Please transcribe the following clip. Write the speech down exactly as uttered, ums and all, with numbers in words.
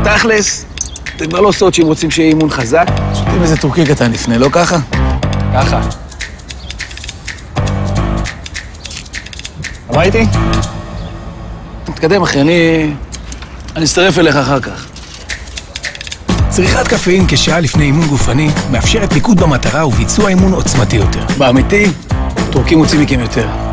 תכלס, זה כבר לא סוד שהם רוצים שיהיה אימון חזק. שותים איזה טורקי קטן לפני, לא ככה? ככה. מה איתי? תתקדם, אחי, אני... אני אצטרף אליך אחר כך. צריכת קפאין כשעה לפני אימון גופני מאפשרת מיקוד במטרה וביצוע אימון עוצמתי יותר. באמיתי, טורקים מוצאים מכם יותר.